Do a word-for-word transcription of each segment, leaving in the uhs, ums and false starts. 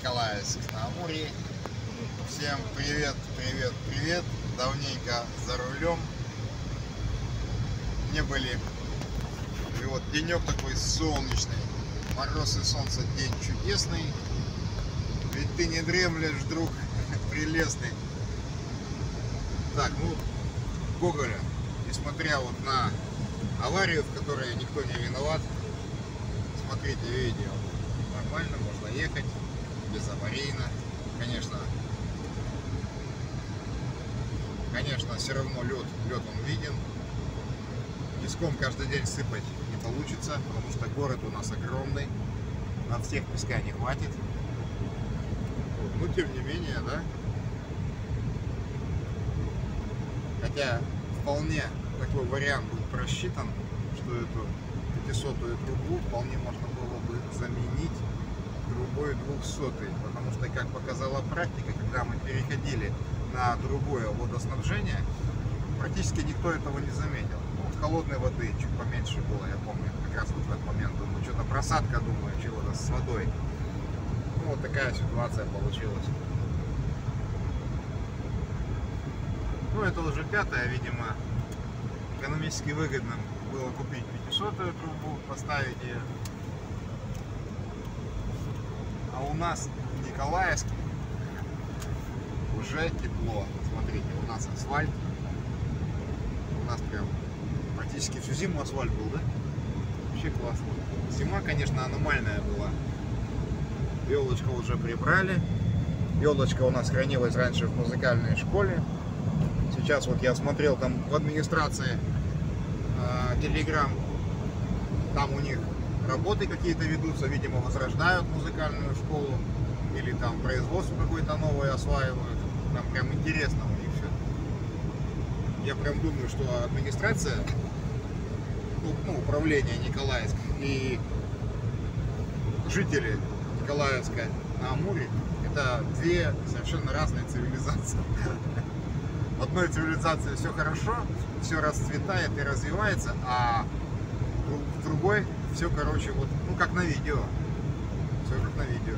Николаевск на Амуре. Всем привет, привет, привет. Давненько за рулем не были. И вот денек такой солнечный. Мороз и солнце, день чудесный. Ведь ты не дремлешь, друг прелестный. Так, ну, Гоголя, несмотря вот на аварию, в которой никто не виноват, смотрите видео, нормально, можно ехать, безаварийно, конечно, конечно, все равно лед, лед он виден, песком каждый день сыпать не получится, потому что город у нас огромный, на всех песка не хватит, но тем не менее, да, хотя вполне такой вариант был просчитан, что эту пятисотую трубу вполне можно было бы заменить трубой двухсотой, потому что, как показала практика, когда мы переходили на другое водоснабжение, практически никто этого не заметил. Ну, холодной воды чуть поменьше было, я помню, как раз вот в этот момент, думаю, что-то просадка, думаю, чего-то с водой. Ну, вот такая ситуация получилась. Ну, это уже пятая, видимо, экономически выгодно было купить пятисотую трубу, поставить ее. А у нас в Николаевске уже тепло. Смотрите, у нас асфальт. У нас прям практически всю зиму асфальт был, да? Вообще классно. Зима, конечно, аномальная была. Елочку уже прибрали. Елочка у нас хранилась раньше в музыкальной школе. Сейчас вот я смотрел там в администрации Telegram, там у них работы какие-то ведутся, видимо, возрождают музыкальную школу или там производство какое-то новое осваивают. Там прям интересно у них все. Я прям думаю, что администрация, ну, управление Николаевск и жители Николаевска на Амуре — это две совершенно разные цивилизации. В одной цивилизации все хорошо, все расцветает и развивается, а в другой все, короче, вот, ну, как на видео. Все как на видео.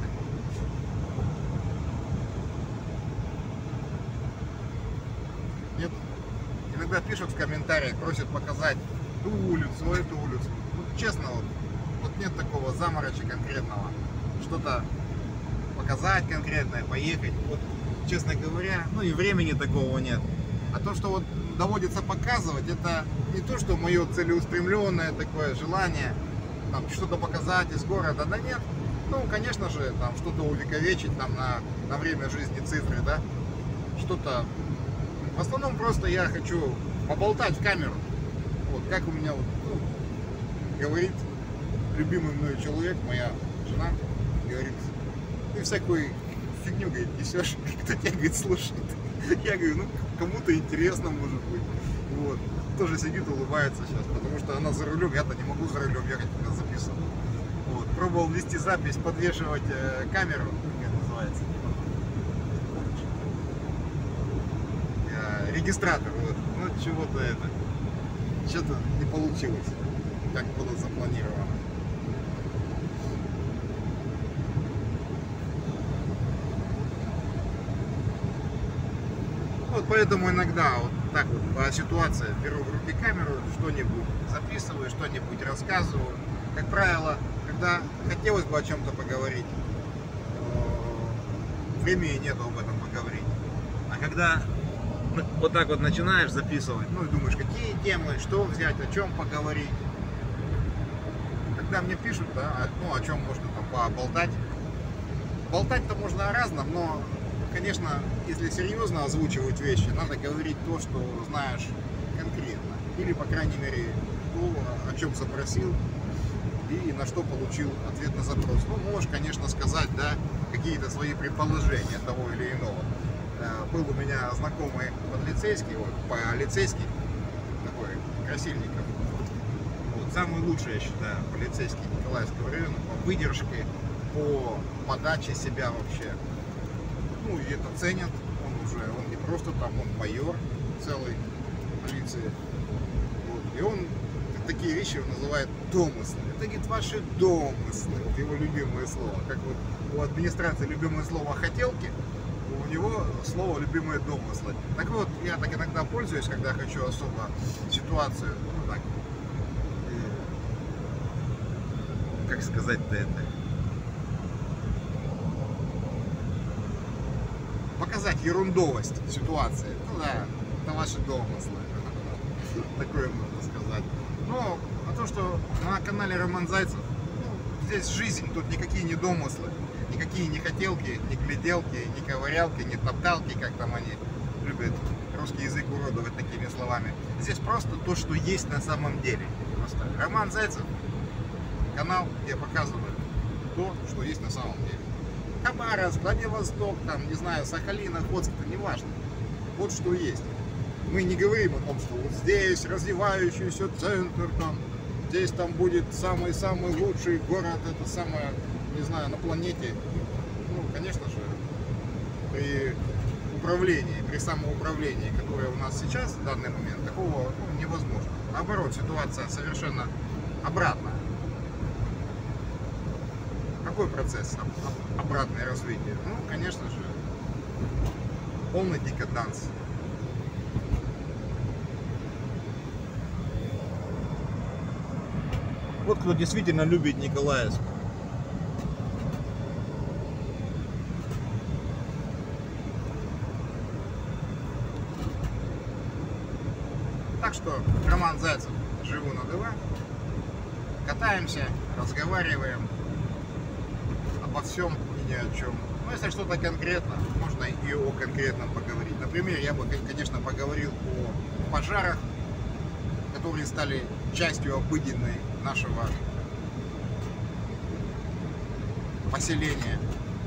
Нет, иногда пишут в комментариях, просят показать ту улицу, эту улицу. Вот честно, вот, вот нет такого замороча конкретного. Что-то показать конкретное, поехать. Вот, честно говоря, ну и времени такого нет. А то, что вот доводится показывать, это не то, что мое целеустремленное такое желание там что-то показать из города, да нет. Ну, конечно же, там что-то увековечить там на, на время жизни цифры, да. Что-то. В основном просто я хочу поболтать в камеру. Вот как у меня вот, ну, говорит любимый мной человек, моя жена, говорит, ты всякую фигню, говорит, несешь, кто тебя, говорит, слушает. Я говорю, ну, кому-то интересно, может быть. Вот. Тоже сидит, улыбается сейчас, потому что она за рулем, я-то не могу за рулем ехать, когда записываю. Вот. Пробовал вести запись, подвешивать э, камеру, как называется, э, регистратор, вот. Ну, чего-то это, что-то не получилось, как было запланировано. Вот поэтому иногда вот так вот по ситуации беру в руки камеру, что-нибудь записываю, что-нибудь рассказываю. Как правило, когда хотелось бы о чем-то поговорить, времени нету об этом поговорить. А когда вот так вот начинаешь записывать, ну и думаешь, какие темы, что взять, о чем поговорить. Когда мне пишут, да, ну о чем можно там поболтать. Болтать-то можно о разном, но, конечно, если серьезно озвучивать вещи, надо говорить то, что знаешь конкретно. Или, по крайней мере, то, о чем запросил и на что получил ответ на запрос. Ну, можешь, конечно, сказать, да, какие-то свои предположения того или иного. Был у меня знакомый подлицейский, вот, полицейский, такой Красильников. Вот, самый лучший, я считаю, полицейский Николаевского района по выдержке, по подаче себя вообще. Ну, и это ценят, он уже, он не просто там, он майор целой полиции. Вот. И он такие вещи он называет домыслы. Это, говорит, ваши домыслы. Вот его любимое слово. Как вот у администрации любимое слово хотелки, у него слово любимые домыслы. Так вот, я так иногда пользуюсь, когда хочу особо ситуацию, ну так, как сказать-то это, показать ерундовость ситуации. Ну да, это ваши домыслы. Такое можно сказать. Но а то, что на канале Роман Зайцев, ну, здесь жизнь, тут никакие не домыслы, никакие не хотелки, не гляделки, не ковырялки, не топталки, как там они любят русский язык уродовать такими словами. Здесь просто то, что есть на самом деле. Просто Роман Зайцев, канал, где показывают то, что есть на самом деле. Хабаровск, Владивосток, там, не знаю, Сахалин, Охотск, это не важно. Вот что есть. Мы не говорим о том, что вот здесь развивающийся центр, там, здесь там будет самый-самый лучший город, это самое, не знаю, на планете. Ну, конечно же, при управлении, при самоуправлении, которое у нас сейчас, в данный момент, такого, ну, невозможно. Наоборот, ситуация совершенно обратная. Какой процесс обратное развитие? Ну, конечно же, полный декаданс. Вот кто действительно любит Николаевск. Так что, Роман Зайцев, живу на ДВ, катаемся, разговариваем обо всем и ни о чем. Ну, если что-то конкретно, можно и о конкретном поговорить. Например, я бы, конечно, поговорил о пожарах, которые стали частью обыденной нашего поселения.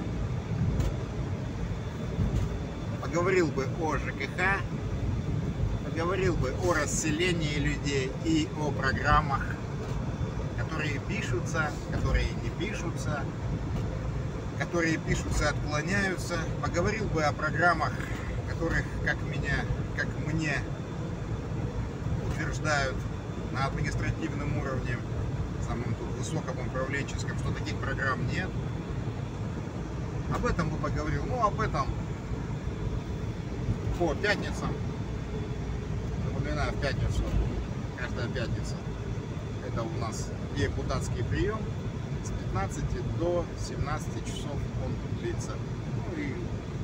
Поговорил бы о ЖКХ, поговорил бы о расселении людей и о программах, которые пишутся, которые не пишутся, которые пишутся и отклоняются. Поговорил бы о программах, которых, как меня, как мне утверждают на административном уровне, самом тут высоком управленческом, что таких программ нет. Об этом бы поговорил. Ну, об этом по пятницам. Напоминаю, в пятницу, каждая пятница, это у нас депутатский прием. С пятнадцати до семнадцати часов он длится. Ну и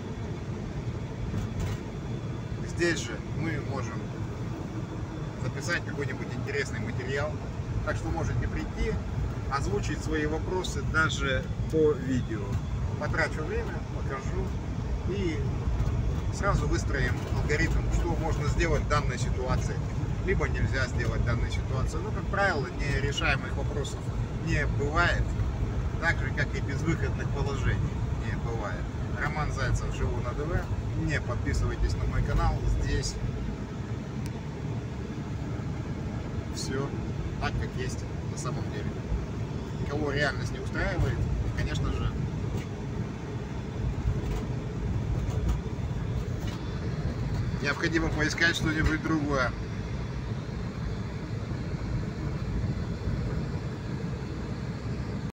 здесь же мы можем записать какой-нибудь интересный материал. Так что можете прийти, озвучить свои вопросы даже по видео. Потрачу время, покажу и сразу выстроим алгоритм, что можно сделать в данной ситуации, либо нельзя сделать в данной ситуации. Ну, как правило, нерешаемых вопросов не бывает, так же, как и безвыходных положений не бывает. Роман Зайцев, живу на ДВ. Не подписывайтесь на мой канал, здесь все так, как есть на самом деле. Кого реальность не устраивает, конечно же, необходимо поискать что-нибудь другое.